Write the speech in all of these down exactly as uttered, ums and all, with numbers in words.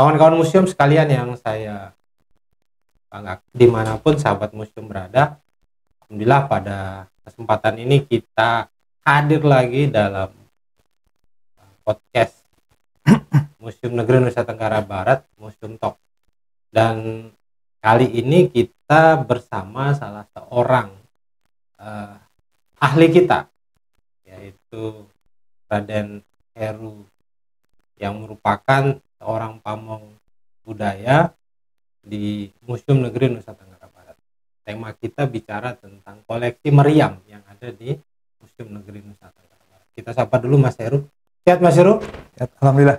kawan-kawan museum sekalian yang saya banggakan, dimanapun sahabat museum berada, alhamdulillah pada kesempatan ini kita hadir lagi dalam podcast Museum Negeri Nusa Tenggara Barat, Museum Talk. Dan kali ini kita bersama salah seorang uh, ahli kita, yaitu Raden Heru, yang merupakan seorang pamong budaya di Museum Negeri Nusa Tenggara Barat. Tema kita bicara tentang koleksi meriam yang ada di Museum Negeri Nusa Tenggara Barat. Kita sapa dulu Mas Heru. Sehat Mas Heru? Sehat, alhamdulillah.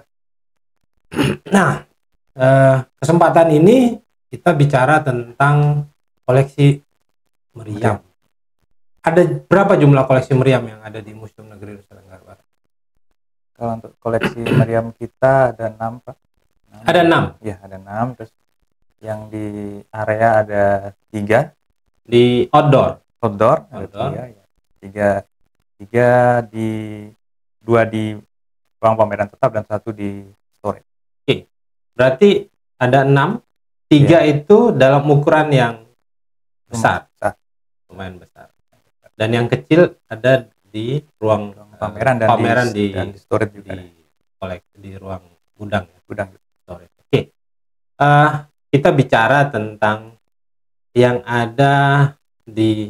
Nah, eh, kesempatan ini kita bicara tentang koleksi meriam. Ada berapa jumlah koleksi meriam yang ada di Museum Negeri Nusa Tenggara Barat? Kalau untuk koleksi meriam kita ada enam, Pak. enam. Ada enam? Ya, ada enam. Terus yang di area ada tiga. Di outdoor? Outdoor, outdoor. ada tiga. Ya. Tiga, tiga di dua di ruang pameran tetap dan satu di storage. Oke, berarti ada enam. Tiga ya. Itu dalam ukuran yang besar, besar, lumayan besar. Dan yang kecil ada di ruang, ruang pameran dan pameran di, di, dan di storage juga di kolek di ruang gudang ya. Gudang storage. Oke, uh, kita bicara tentang yang ada di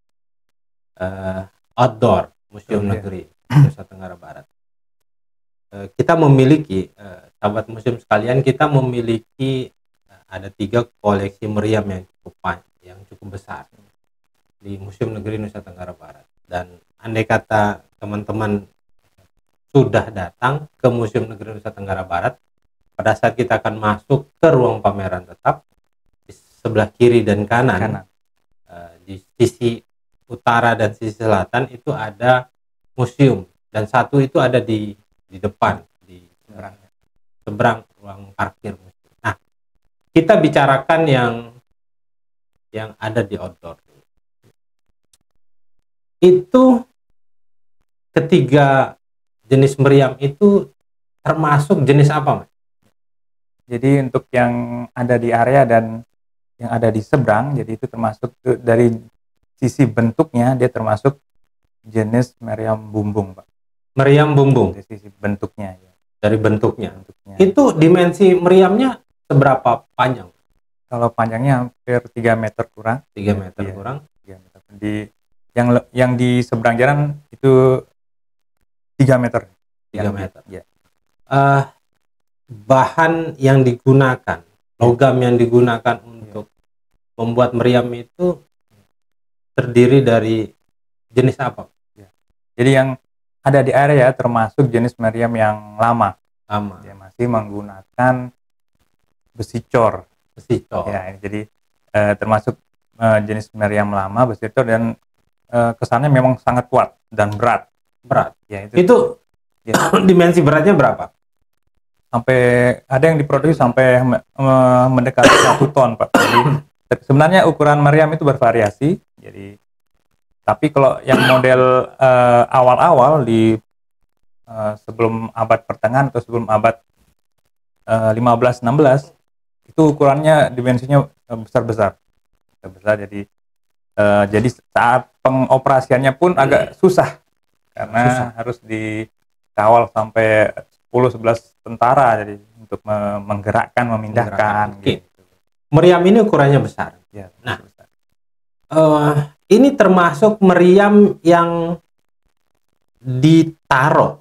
uh, outdoor Museum oh, Negeri iya. Nusa Tenggara Barat. Uh, kita memiliki uh, sahabat museum sekalian, kita memiliki uh, ada tiga koleksi meriam yang cukup yang cukup besar di Museum Negeri Nusa Tenggara Barat. Dan andai kata teman-teman sudah datang ke Museum Negeri Nusa Tenggara Barat, pada saat kita akan masuk ke ruang pameran tetap, di sebelah kiri dan kanan, kanan. Uh, di sisi utara dan sisi selatan itu ada museum, dan satu itu ada di di depan, di seberang, seberang ruang parkir museum. Nah, kita bicarakan yang yang ada di outdoor. Itu ketiga jenis meriam itu termasuk jenis apa, Mas? Jadi untuk yang ada di area dan yang ada di seberang, jadi itu termasuk dari sisi bentuknya dia termasuk jenis meriam bumbung, Pak. Meriam bumbung. Dari sisi bentuknya ya. Dari bentuknya. bentuknya. Itu dimensi meriamnya seberapa panjang? Kalau panjangnya hampir tiga meter kurang. tiga meter ya, kurang. tiga meter. Di yang yang di seberang jalan itu tiga meter. tiga meter. Ya. Uh, bahan yang digunakan, logam yang digunakan untuk ya. membuat meriam itu terdiri dari jenis apa? Ya. Jadi yang ada di area termasuk jenis meriam yang lama. Lama. Dia masih menggunakan besi cor. Besi cor. Ya, jadi eh, termasuk eh, jenis meriam lama besi cor dan eh, kesannya memang sangat kuat dan berat. Berat. Ya, itu. Itu ya. Dimensi beratnya berapa? Sampai ada yang diproduksi sampai eh, mendekati satu ton, Pak. Jadi sebenarnya ukuran meriam itu bervariasi. Jadi tapi kalau yang model uh, awal-awal di uh, sebelum abad pertengahan atau sebelum abad uh, lima belas enam belas itu ukurannya dimensinya uh, besar-besar. Besar jadi uh, jadi saat pengoperasiannya pun agak susah karena susah. Harus dikawal sampai sepuluh sebelas tentara jadi untuk me- menggerakkan, memindahkan. Menggerakkan. Gitu. Meriam ini ukurannya besar. Ya, nah, besar. Uh, ini termasuk meriam yang ditaruh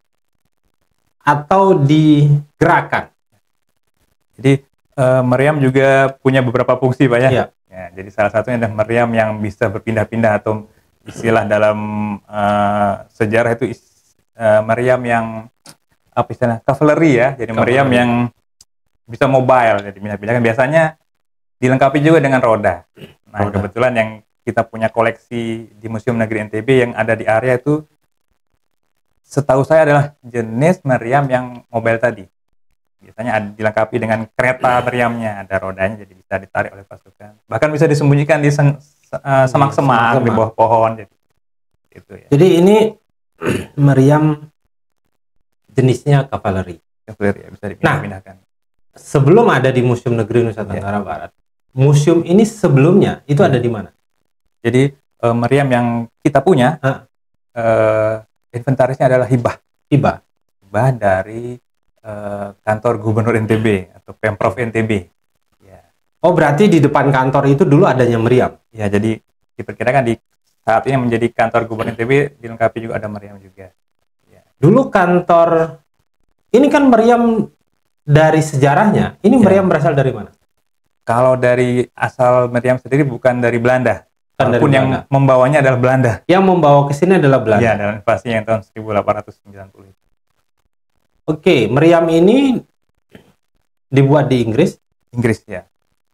atau digerakkan. Jadi uh, meriam juga punya beberapa fungsi, Pak ya. Ya. Ya, jadi salah satunya adalah meriam yang bisa berpindah-pindah atau istilah dalam uh, sejarah itu is, uh, meriam yang apa istilahnya cavalry ya. Jadi cavalry. Meriam yang bisa mobile, jadi pindah-pindah. Biasanya dilengkapi juga dengan roda. Nah, roda. Kebetulan yang kita punya koleksi di Museum Negeri N T B yang ada di area itu setahu saya adalah jenis meriam yang mobile tadi. Biasanya ada, dilengkapi dengan kereta meriamnya, ada rodanya jadi bisa ditarik oleh pasukan. Bahkan bisa disembunyikan di sen, uh, semak-semak di bawah pohon. Jadi, gitu ya. Jadi ini meriam jenisnya cavalry. Cavalry ya, bisa dipindah-pindahkan. Nah, sebelum ada di Museum Negeri Nusa Tenggara ya. Barat, museum ini sebelumnya itu ada di mana? Jadi uh, meriam yang kita punya, uh, inventarisnya adalah hibah. Hibah. Hibah dari uh, kantor Gubernur N T B atau Pemprov N T B. Ya. Oh, berarti di depan kantor itu dulu adanya meriam? Ya, jadi diperkirakan di saat ini menjadi kantor Gubernur N T B dilengkapi juga ada meriam juga. Ya. Dulu kantor, ini kan meriam dari sejarahnya, ini Ya. meriam berasal dari mana? Kalau dari asal meriam sendiri bukan dari Belanda, Bukan walaupun dari yang Belanda. membawanya adalah Belanda. Yang membawa ke sini adalah Belanda. Ya, dalam invasi yang tahun seribu delapan ratus sembilan puluh. Oke, meriam ini dibuat di Inggris. Inggris ya.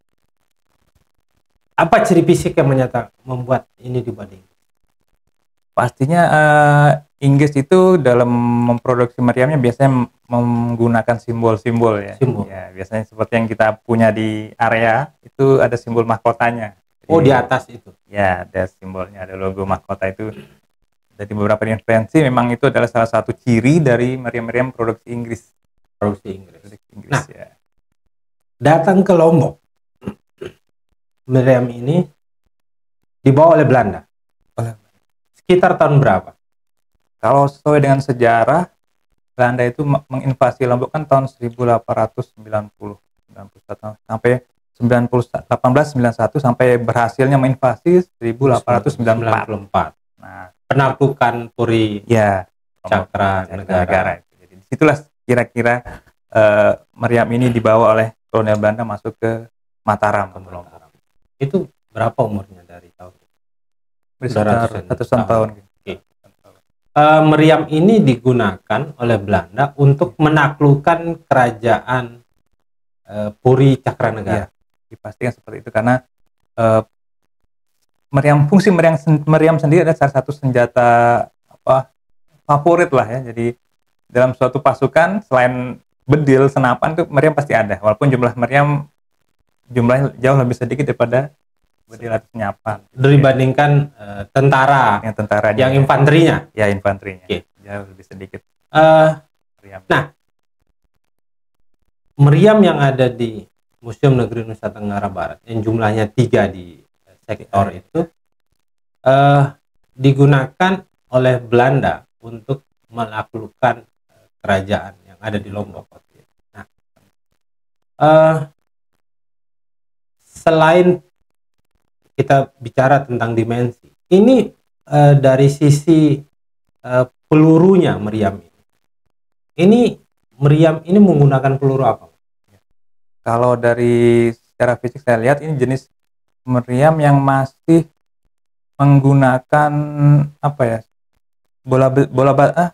Apa ciri fisik yang menyata membuat ini dibuat di Inggris? Pastinya uh, Inggris itu dalam memproduksi meriamnya biasanya menggunakan simbol-simbol ya. Simbol. Ya, biasanya seperti yang kita punya di area itu ada simbol mahkotanya. Oh, di atas itu. Ya, ada simbolnya, ada logo mahkota itu. Dari beberapa referensi memang itu adalah salah satu ciri dari meriam-meriam produksi Inggris. Produksi Inggris. Produksi Inggris Nah, ya. datang ke Lombok, meriam ini dibawa oleh Belanda. Oleh Sekitar tahun berapa? Kalau sesuai dengan sejarah, Belanda itu menginvasi Lombok kan tahun seribu delapan ratus sembilan puluh, sembilan puluh satu sampai sembilan puluh, delapan belas sembilan puluh satu sampai berhasilnya menginvasi seribu delapan ratus sembilan puluh empat. Nah, penaklukan Puri ya, Cakra Negara. Negara. Jadi disitulah kira-kira uh, meriam ini dibawa oleh kolonial Belanda masuk ke Mataram. Ke Mataram. Itu berapa umurnya dari tahun? Sekitar ratusan tahun. Oke. Uh, meriam ini digunakan oleh Belanda untuk menaklukkan kerajaan uh, Puri Cakra Negara. Ya, dipastikan seperti itu karena uh, meriam fungsi meriam meriam sendiri adalah salah satu senjata apa favorit lah ya. Jadi dalam suatu pasukan selain bedil, senapan itu meriam pasti ada. Walaupun jumlah meriam jumlahnya jauh lebih sedikit daripada bedil atau senyapan. Dibandingkan uh, tentara, yang tentaranya, yang infanterinya. Ya, infanterinya. Okay. Jauh lebih sedikit. Uh, meriam. Nah, meriam yang ada di Museum Negeri Nusa Tenggara Barat yang jumlahnya tiga di sektor itu uh, digunakan oleh Belanda untuk menaklukkan kerajaan yang ada di Lombok. Nah, uh, selain kita bicara tentang dimensi, ini uh, dari sisi uh, pelurunya meriam ini. Ini meriam ini menggunakan peluru apa? Kalau dari secara fisik saya lihat ini jenis meriam yang masih menggunakan apa ya? Bola be, bola ah,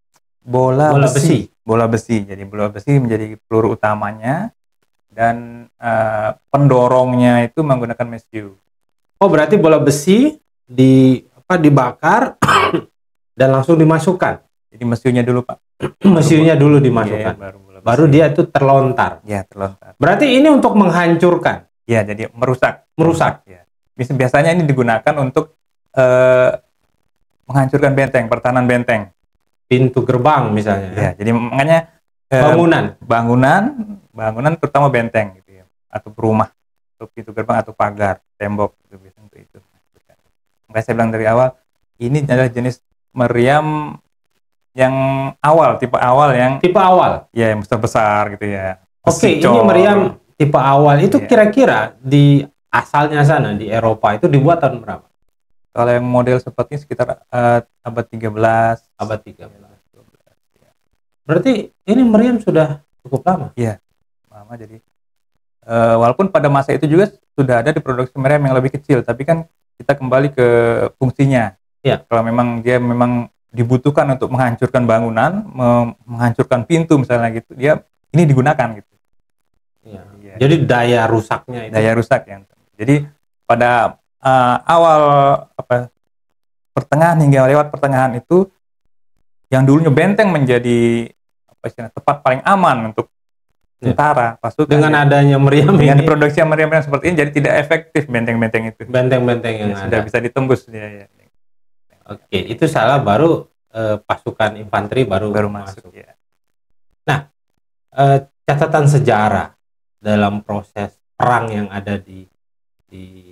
bola, bola besi. besi. Bola besi. Jadi bola besi menjadi peluru utamanya dan uh, pendorongnya itu menggunakan mesiu. Oh, berarti bola besi di apa dibakar dan langsung dimasukkan. Jadi mesiunya dulu, Pak. Mesiunya dulu dimasukkan. Ya, baru, baru dia itu terlontar. Ya, terlontar. Berarti ini untuk menghancurkan. Ya, jadi merusak. Merusak. Ya. Biasanya ini digunakan untuk uh, menghancurkan benteng, pertahanan benteng. Pintu gerbang misalnya. Ya, jadi makanya uh, bangunan, bangunan, bangunan terutama benteng gitu ya, atau rumah, atau pintu gerbang atau pagar, tembok gitu biasanya untuk itu. Makanya saya bilang dari awal, ini adalah jenis meriam yang awal, tipe awal yang tipe awal. Ya, yang besar-besar gitu ya. Oke, okay, ini meriam tipe awal itu kira-kira ya. Di asalnya sana di Eropa itu dibuat tahun berapa? Kalau yang model seperti ini sekitar uh, abad tiga belas, abad tiga belas. Ya. Berarti ini meriam sudah cukup lama. Iya. Lama jadi uh, walaupun pada masa itu juga sudah ada diproduksi meriam yang lebih kecil, tapi kan kita kembali ke fungsinya. Ya. Kalau memang dia memang dibutuhkan untuk menghancurkan bangunan, menghancurkan pintu misalnya gitu, dia ini digunakan gitu. Ya. Ya. Jadi daya rusaknya itu. Daya rusak ya. Jadi pada uh, awal apa pertengahan hingga lewat pertengahan itu yang dulunya benteng menjadi apa istilahnya tempat paling aman untuk tentara, pasukan. Dengan ya. Adanya meriam dengan ini, produksi meriam seperti ini jadi tidak efektif benteng-benteng itu. Benteng-benteng yang ya, sudah bisa ditembus ya, ya. Oke, itu salah baru eh, pasukan infanteri baru, baru masuk. masuk. Ya. Nah, eh, catatan sejarah dalam proses perang yang ada di di,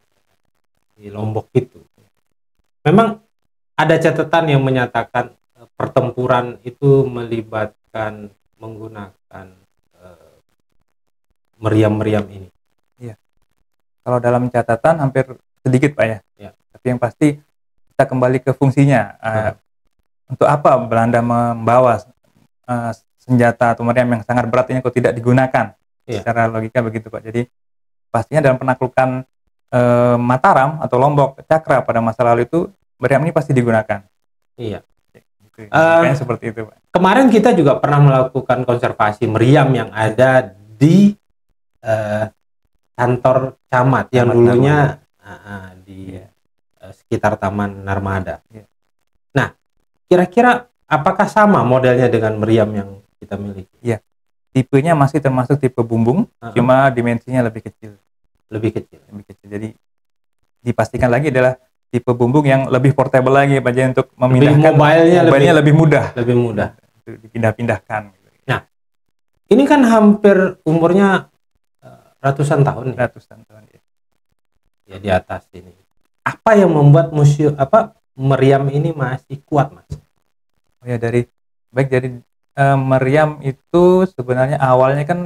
di Lombok itu. Memang ada catatan yang menyatakan eh, pertempuran itu melibatkan menggunakan eh, meriam-meriam ini. Iya. Kalau dalam catatan hampir sedikit Pak ya. Ya. Tapi yang pasti kita kembali ke fungsinya. Uh, untuk apa Belanda membawa uh, senjata atau meriam yang sangat berat ini kok tidak digunakan? Ya. Secara logika begitu Pak. Jadi pastinya dalam penaklukan uh, Mataram atau Lombok, Cakra pada masa lalu itu meriam ini pasti digunakan. Iya. Gitu. Uh, Kayaknya seperti itu Pak. Kemarin kita juga pernah melakukan konservasi meriam yang ada di uh, kantor camat yang dulunya uh, di yeah. uh, sekitar Taman Narmada. Yeah. Nah, kira-kira apakah sama modelnya dengan meriam yang kita miliki? Iya, yeah. Tipenya masih termasuk tipe bumbung, uh-huh. cuma dimensinya lebih kecil. Lebih kecil. Lebih kecil. Jadi dipastikan lagi adalah tipe bumbung yang lebih portable lagi, Pak, jadi untuk memindahkan mobilenya, mobilenya lebih, lebih mudah. Lebih mudah. Dipindah-pindahkan. Nah, ini kan hampir umurnya ratusan tahun. Ratusan tahun ya. Ya di atas ini. Apa yang membuat museum apa meriam ini masih kuat, Mas? Oh ya, dari baik dari uh, meriam itu sebenarnya awalnya kan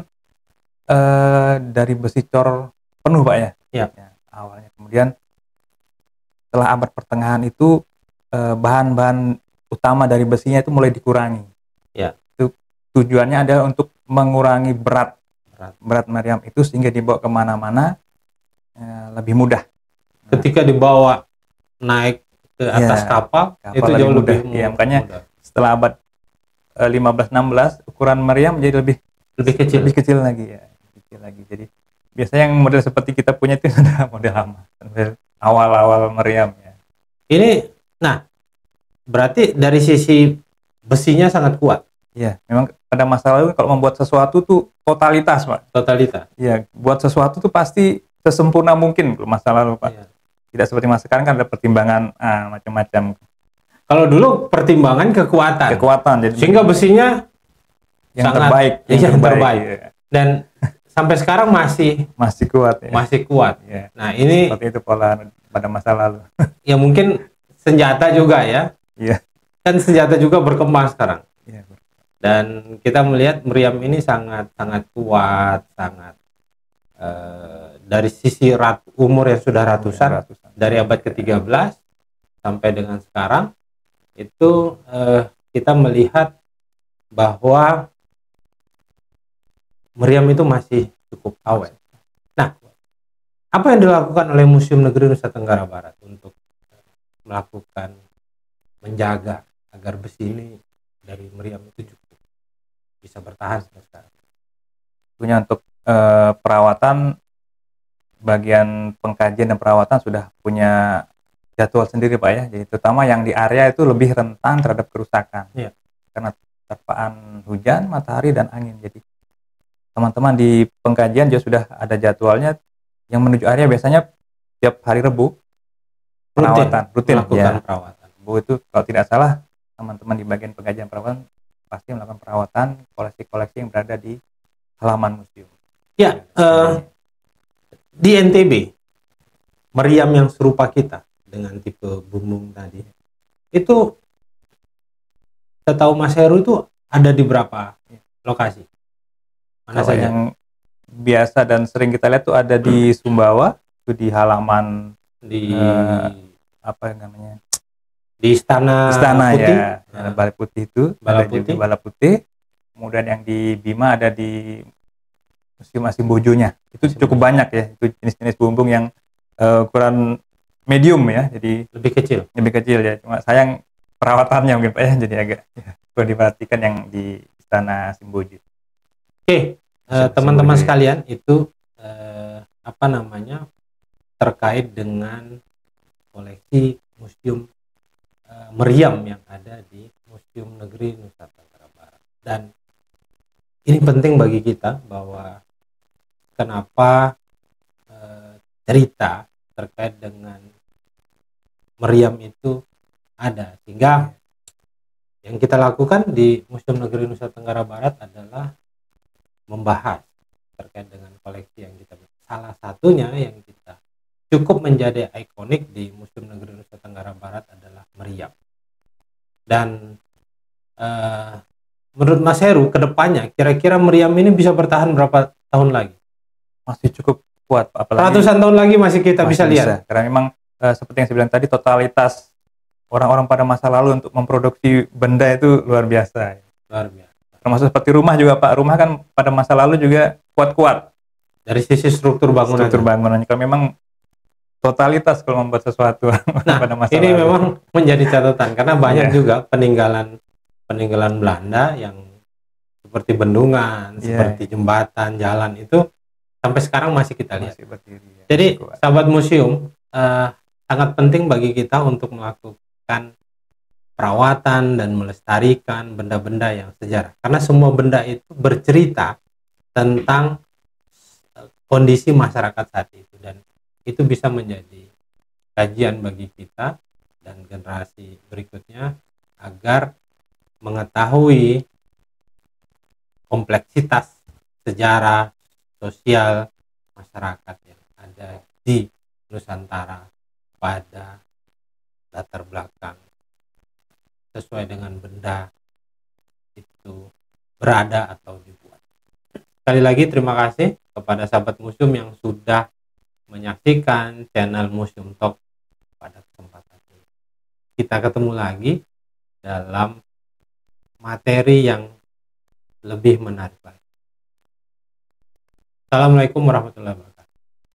uh, dari besi cor penuh, Pak ya. Ya. ya awalnya. Kemudian setelah abad pertengahan itu uh, bahan-bahan utama dari besinya itu mulai dikurangi. Ya. Itu tujuannya adalah untuk mengurangi berat berat, berat meriam itu sehingga dibawa kemana-mana eh, lebih mudah. Ketika dibawa naik ke atas ya, kapal, kapal itu jauh lebih mudah. Ya, makanya mudah. Setelah abad eh, lima belas enam belas ukuran meriam menjadi lebih lebih kecil, lebih kecil lagi ya, kecil lagi. Jadi biasanya yang model seperti kita punya itu sudah model lama, model awal-awal meriam ya. Ini, nah, berarti dari sisi besinya sangat kuat. Iya, memang pada masa lalu kalau membuat sesuatu tuh totalitas, Pak. Totalitas. Iya, buat sesuatu tuh pasti sesempurna mungkin masa lalu, Pak. Iya. Tidak seperti masa sekarang kan ada pertimbangan ah, macam-macam. Kalau dulu pertimbangan kekuatan. Kekuatan, jadi sehingga besinya yang sangat, terbaik, yang, yang terbaik. terbaik. Iya. Dan sampai sekarang masih masih kuat. Ya. Masih kuat. Iya. Nah ini seperti itu pola pada masa lalu. Ya mungkin senjata juga ya. Iya. Kan senjata juga berkembang sekarang. Iya. Dan kita melihat meriam ini sangat sangat kuat, sangat uh, dari sisi rat, umur yang sudah ratusan, ratusan. Dari abad ke tiga belas sampai dengan sekarang itu uh, kita melihat bahwa meriam itu masih cukup awet. Nah, apa yang dilakukan oleh Museum Negeri Nusa Tenggara Barat untuk melakukan menjaga agar besi ini dari meriam itu cukup bisa bertahan sampai sekarang? Punya untuk eh, perawatan, bagian pengkajian dan perawatan sudah punya jadwal sendiri, Pak ya. Jadi terutama yang di area itu lebih rentan terhadap kerusakan. Ya. Karena terpaan hujan, matahari dan angin. Jadi teman-teman di pengkajian juga sudah ada jadwalnya yang menuju area biasanya tiap hari Rebu perawatan rutin, rutin melakukan ya. perawatan. Rebu itu kalau tidak salah teman-teman di bagian pengkajian perawatan pasti melakukan perawatan koleksi-koleksi yang berada di halaman museum. Ya, uh, di N T B meriam yang serupa kita dengan tipe bumbung tadi itu, setahu Mas Heru itu ada di berapa lokasi? Mana saja? Yang biasa dan sering kita lihat tuh ada di Sumbawa, itu di halaman di uh, apa namanya? Di Istana, Istana Putih. Ya, nah. Balai Putih itu, Balai ada Putih. juga Balai Putih. Kemudian yang di Bima ada di Museum Asimbojonya. Itu Asimbojo. Cukup banyak ya, itu jenis-jenis bumbung yang uh, ukuran medium ya, jadi lebih kecil. Lebih kecil ya. Cuma sayang perawatannya mungkin Pak ya, jadi agak ya, perlu diperhatikan yang di Istana Asimbojo. Oke, uh, teman-teman sekalian, itu uh, apa namanya terkait dengan koleksi museum uh, meriam yang ada di Museum Negeri Nusa Tenggara Barat. Dan ini penting bagi kita bahwa kenapa uh, cerita terkait dengan meriam itu ada, sehingga yang kita lakukan di Museum Negeri Nusa Tenggara Barat adalah membahas terkait dengan koleksi yang kita buat. Salah satunya yang kita cukup menjadi ikonik di Museum Negeri Nusa Tenggara Barat adalah meriam. Dan uh, menurut Mas Heru, kedepannya kira-kira meriam ini bisa bertahan berapa tahun lagi? Masih cukup kuat, apalagi ratusan tahun lagi masih kita masih bisa lihat. Bisa. Karena memang uh, seperti yang saya bilang tadi, totalitas orang-orang pada masa lalu untuk memproduksi benda itu luar biasa. Luar biasa. Termasuk seperti rumah juga, Pak. Rumah kan pada masa lalu juga kuat-kuat. Dari sisi struktur bangunan. Struktur bangunannya. Kalau memang totalitas kalau membuat sesuatu nah, pada masa ini lalu. memang menjadi catatan karena banyak yeah. juga peninggalan peninggalan Belanda yang seperti bendungan, yeah. seperti jembatan, jalan itu sampai sekarang masih kita lihat. Masih berdiri, ya. Jadi sahabat museum, uh, sangat penting bagi kita untuk melakukan perawatan dan melestarikan benda-benda yang sejarah, karena semua benda itu bercerita tentang kondisi masyarakat saat itu, dan itu bisa menjadi kajian bagi kita dan generasi berikutnya agar mengetahui kompleksitas sejarah sosial masyarakat yang ada di Nusantara pada latar belakang sesuai dengan benda itu berada atau dibuat. Sekali lagi terima kasih kepada sahabat museum yang sudah menyaksikan channel Museum Talk pada kesempatan ini. Kita ketemu lagi dalam materi yang lebih menarik lagi. Assalamualaikum warahmatullahi wabarakatuh.